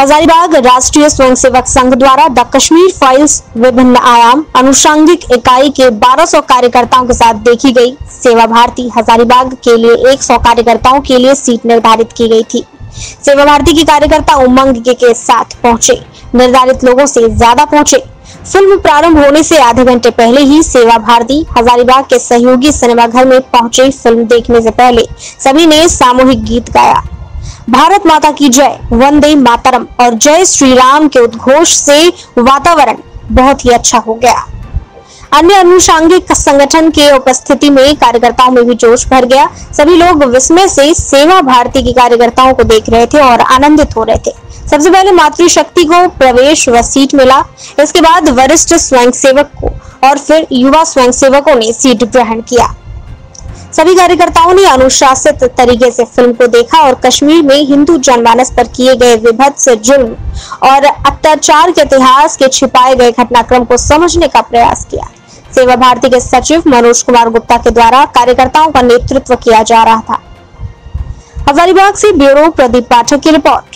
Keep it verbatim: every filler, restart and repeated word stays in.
हजारीबाग राष्ट्रीय स्वयंसेवक संघ द्वारा the Kashmir files विभिन्न आयाम अनुषंगिक इकाई के बारह सौ कार्यकर्ताओं के साथ देखी गई सेवा भारती हजारीबाग के लिए सौ कार्यकर्ताओं के लिए सीट निर्धारित की गई थी। सेवा भारती के कार्यकर्ता उमंग के, के साथ पहुंचे, निर्धारित लोगों से ज्यादा पहुंचे। फिल्म प्रारंभ होने से आधे घंटे पहले ही सेवा भारती हजारीबाग के सहयोगी सिनेमा घर में पहुंचे। फिल्म देखने से पहले सभी ने सामूहिक गीत गाया। भारत माता की जय, वंदे मातरम और जय श्री राम के उद्घोष से वातावरण बहुत ही अच्छा हो गया। अन्य अनुषंगिक संगठन के उपस्थिति में कार्यकर्ताओं में भी जोश भर गया। सभी लोग विस्मय से सेवा भारती के कार्यकर्ताओं को देख रहे थे और आनंदित हो रहे थे। सबसे पहले मातृशक्ति को प्रवेश व सीट मिला, इसके बाद वरिष्ठ स्वयंसेवक को और फिर युवा स्वयंसेवकों ने सीट ग्रहण किया। सभी कार्यकर्ताओं ने अनुशासित तरीके से फिल्म को देखा और कश्मीर में हिंदू जनमानस पर किए गए विभत्स जुल्म और अत्याचार के इतिहास के छिपाए गए घटनाक्रम को समझने का प्रयास किया। सेवा भारती के सचिव मनोज कुमार गुप्ता के द्वारा कार्यकर्ताओं का नेतृत्व किया जा रहा था। हजारीबाग से ब्यूरो प्रदीप पाठक की रिपोर्ट।